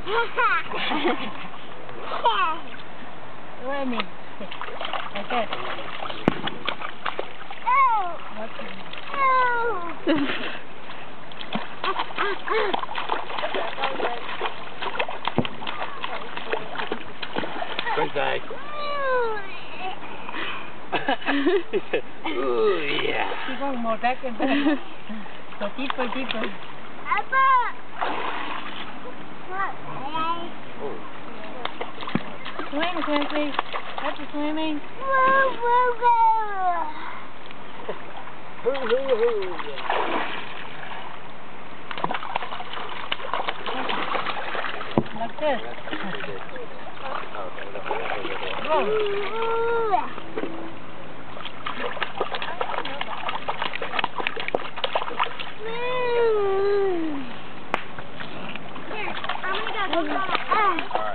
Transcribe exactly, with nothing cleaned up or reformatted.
Swimming. Like that. Good day. He said, ooh, yeah. Keep on more back and back. Go deeper, deeper. Swim, Quincy. That's the swimming. Like this. Go. Here, I'm gonna go.